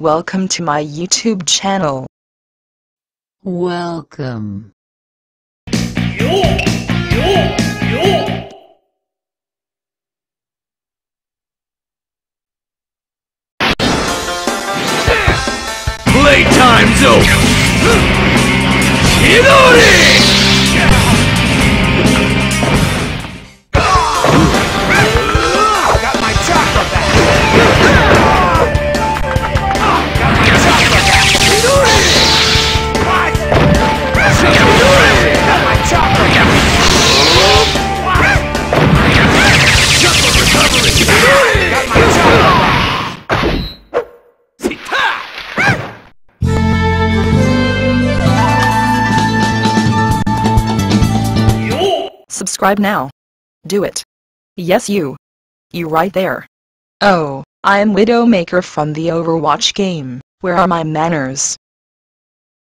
Welcome to my YouTube channel. Welcome. Playtime's over! Chidori! Got my chakra back! Got my chakra back! Chidori! What? Chidori! Got my chakra back! Chakra recovery! Chidori! Got my chakra back! Subscribe now. Do it. Yes, you. You right there. Oh, I am Widowmaker from the Overwatch game. Where are my manners?